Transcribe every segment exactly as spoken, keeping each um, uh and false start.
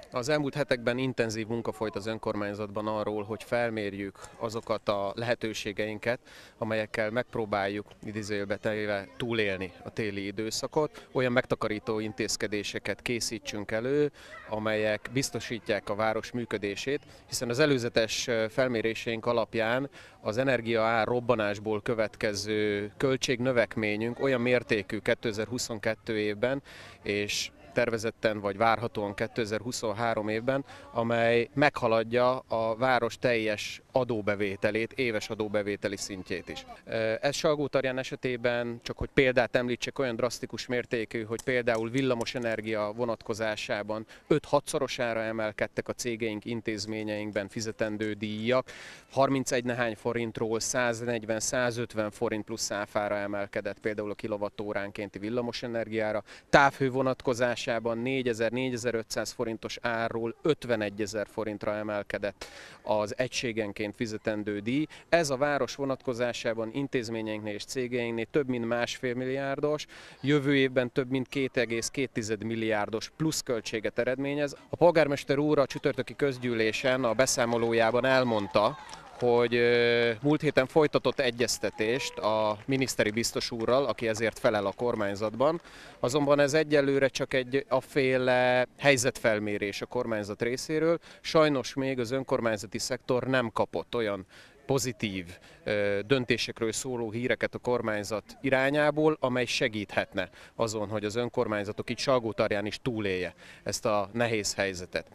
Az elmúlt hetekben intenzív munka folyt az önkormányzatban arról, hogy felmérjük azokat a lehetőségeinket, amelyekkel megpróbáljuk idézőjelbe téve túlélni a téli időszakot. Olyan megtakarító intézkedéseket készítsünk elő, amelyek biztosítják a város működését, hiszen az előzetes felméréseink alapján az energiaár robbanásból következő költségnövekményünk olyan mértékű kétezer-huszonkettő évben, és tervezetten vagy várhatóan kétezer-huszonhárom évben, amely meghaladja a város teljes adóbevételét, éves adóbevételi szintjét is. Ez Salgótarján esetében, csak hogy példát említsek, olyan drasztikus mértékű, hogy például villamosenergia vonatkozásában öt-hatszorosára emelkedtek a cégeink, intézményeinkben fizetendő díjak, harmincegy nehány forintról száznegyven-százötven forint plusz áfára emelkedett például a kilovattóránkénti villamosenergiára, távhő vonatkozásában négyezer-négyezer-ötszáz forintos árról ötvenegyezer forintra emelkedett az egységenként fizetendő díj. Ez a város vonatkozásában intézményeinknél és cégeinknél több mint másfél milliárdos, jövő évben több mint két egész két milliárdos pluszköltséget eredményez. A polgármester úr a csütörtöki közgyűlésen a beszámolójában elmondta, hogy múlt héten folytatott egyeztetést a miniszteri biztos úrral, aki ezért felel a kormányzatban, azonban ez egyelőre csak egy aféle helyzetfelmérés a kormányzat részéről, sajnos még az önkormányzati szektor nem kapott olyan pozitív döntésekről szóló híreket a kormányzat irányából, amely segíthetne azon, hogy az önkormányzatok itt Salgótarján is túlélje ezt a nehéz helyzetet.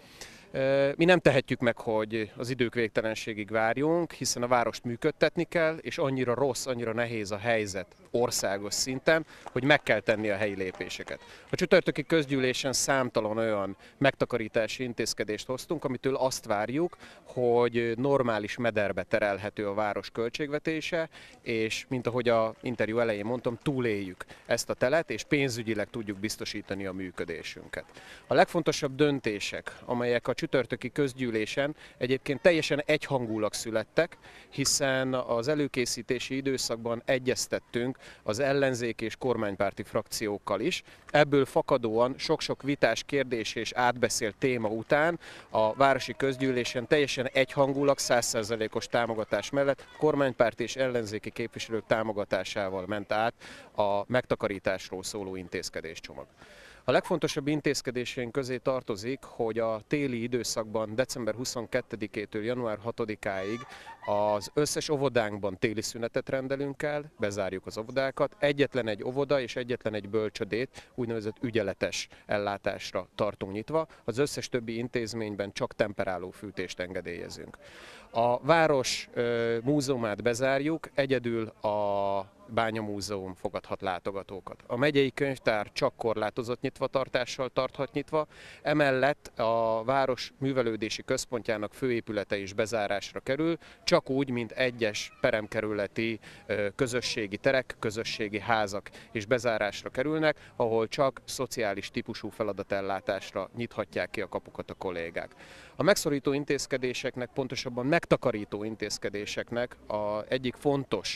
Mi nem tehetjük meg, hogy az idők végtelenségig várjunk, hiszen a várost működtetni kell, és annyira rossz, annyira nehéz a helyzet országos szinten, hogy meg kell tenni a helyi lépéseket. A csütörtöki közgyűlésen számtalan olyan megtakarítási intézkedést hoztunk, amitől azt várjuk, hogy normális mederbe terelhető a város költségvetése, és mint ahogy a interjú elején mondtam, túléljük ezt a telet, és pénzügyileg tudjuk biztosítani a működésünket. A legfontosabb döntések, amelyek a csütörtöki közgyűlésen egyébként teljesen egyhangulag születtek, hiszen az előkészítési időszakban egyeztettünk az ellenzék és kormánypárti frakciókkal is. Ebből fakadóan sok-sok vitás kérdés és átbeszélt téma után a városi közgyűlésen teljesen egyhangulag, száz százalékos támogatás mellett kormánypárti és ellenzéki képviselők támogatásával ment át a megtakarításról szóló intézkedéscsomag. A legfontosabb intézkedéseink közé tartozik, hogy a téli időszakban december huszonkettedikétől január hatodikáig az összes óvodánkban téli szünetet rendelünk el, bezárjuk az óvodákat, egyetlen egy óvoda és egyetlen egy bölcsödét úgynevezett ügyeletes ellátásra tartunk nyitva, az összes többi intézményben csak temperáló fűtést engedélyezünk. A város ö, múzeumát bezárjuk, egyedül a Bányamúzeum fogadhat látogatókat. A megyei könyvtár csak korlátozott nyitvatartással tarthat nyitva, emellett a város művelődési központjának főépülete is bezárásra kerül, csak úgy, mint egyes peremkerületi közösségi terek, közösségi házak is bezárásra kerülnek, ahol csak szociális típusú feladatellátásra nyithatják ki a kapukat a kollégák. A megszorító intézkedéseknek, pontosabban megtakarító intézkedéseknek a egyik fontos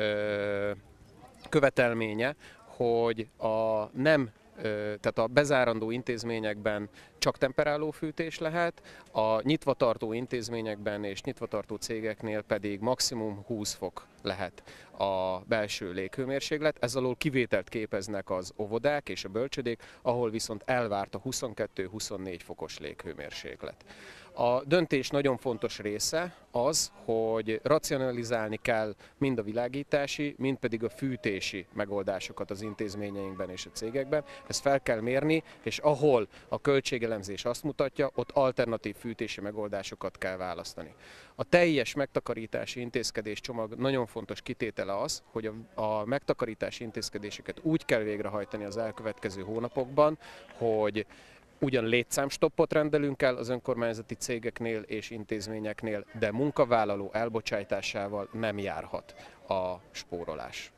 ö, követelménye, hogy a nem tehát a bezárandó intézményekben csak temperáló fűtés lehet, a nyitvatartó intézményekben és nyitvatartó cégeknél pedig maximum húsz fok lehet a belső léghőmérséklet. Ez alól kivételt képeznek az óvodák és a bölcsödék, ahol viszont elvárt a huszonkettő-huszonnégy fokos léghőmérséklet. A döntés nagyon fontos része az, hogy racionalizálni kell mind a világítási, mind pedig a fűtési megoldásokat az intézményeinkben és a cégekben. Ezt fel kell mérni, és ahol a költségelemzés azt mutatja, ott alternatív fűtési megoldásokat kell választani. A teljes megtakarítási intézkedés csomag nagyon fontos kitétele az, hogy a, a megtakarítási intézkedéseket úgy kell végrehajtani az elkövetkező hónapokban, hogy ugyan létszámstoppot rendelünk el az önkormányzati cégeknél és intézményeknél, de munkavállaló elbocsátásával nem járhat a spórolás.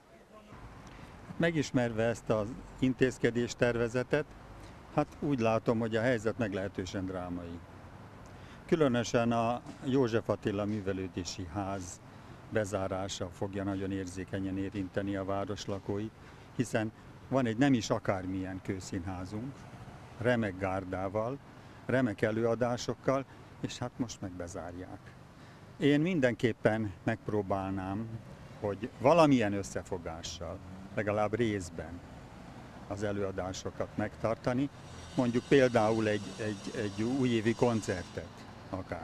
Megismerve ezt az intézkedéstervezetet, hát úgy látom, hogy a helyzet meglehetősen drámai. Különösen a József Attila művelődési ház bezárása fogja nagyon érzékenyen érinteni a város lakóit, hiszen van egy nem is akármilyen kőszínházunk, remek gárdával, remek előadásokkal, és hát most meg bezárják. Én mindenképpen megpróbálnám, hogy valamilyen összefogással, legalább részben az előadásokat megtartani, mondjuk például egy, egy, egy újévi koncertet akár.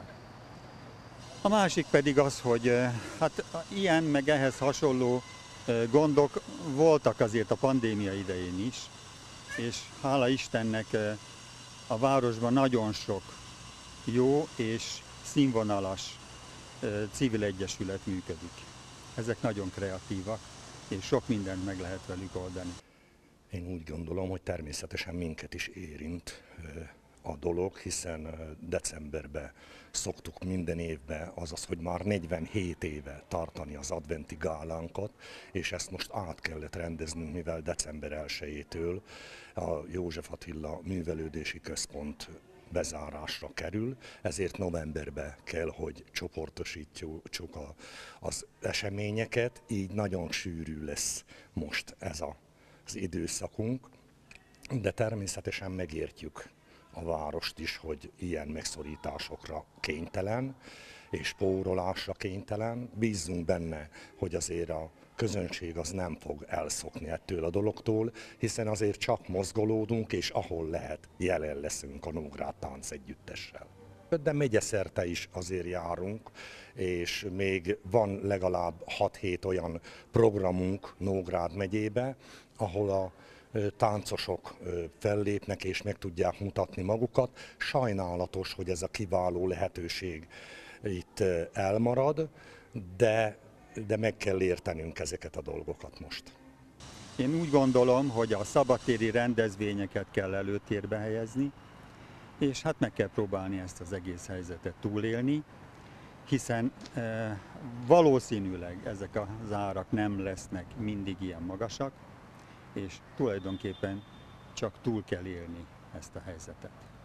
A másik pedig az, hogy hát ilyen meg ehhez hasonló gondok voltak azért a pandémia idején is, és hála Istennek a városban nagyon sok jó és színvonalas civil egyesület működik. Ezek nagyon kreatívak, és sok mindent meg lehet velük oldani. Én úgy gondolom, hogy természetesen minket is érint a dolog, hiszen decemberben szoktuk minden évben, azaz, hogy már negyvenhét éve tartani az adventi gálánkat, és ezt most át kellett rendeznünk, mivel december elsejétől a József Attila Művelődési Központ bezárásra kerül, ezért novemberben kell, hogy csoportosítjuk a, az eseményeket, így nagyon sűrű lesz most ez a, az időszakunk, de természetesen megértjük a várost is, hogy ilyen megszorításokra kénytelen, és spórolásra kénytelen. Bízzunk benne, hogy azért a közönség az nem fog elszokni ettől a dologtól, hiszen azért csak mozgolódunk, és ahol lehet, jelen leszünk a Nógrád Tánc Együttessel. De megyeszerte is azért járunk, és még van legalább hat-hét olyan programunk Nógrád megyébe, ahol a táncosok fellépnek és meg tudják mutatni magukat. Sajnálatos, hogy ez a kiváló lehetőség itt elmarad, de, de meg kell értenünk ezeket a dolgokat most. Én úgy gondolom, hogy a szabadtéri rendezvényeket kell előtérbe helyezni, és hát meg kell próbálni ezt az egész helyzetet túlélni, hiszen e, valószínűleg ezek az árak nem lesznek mindig ilyen magasak, és tulajdonképpen csak túl kell élni ezt a helyzetet.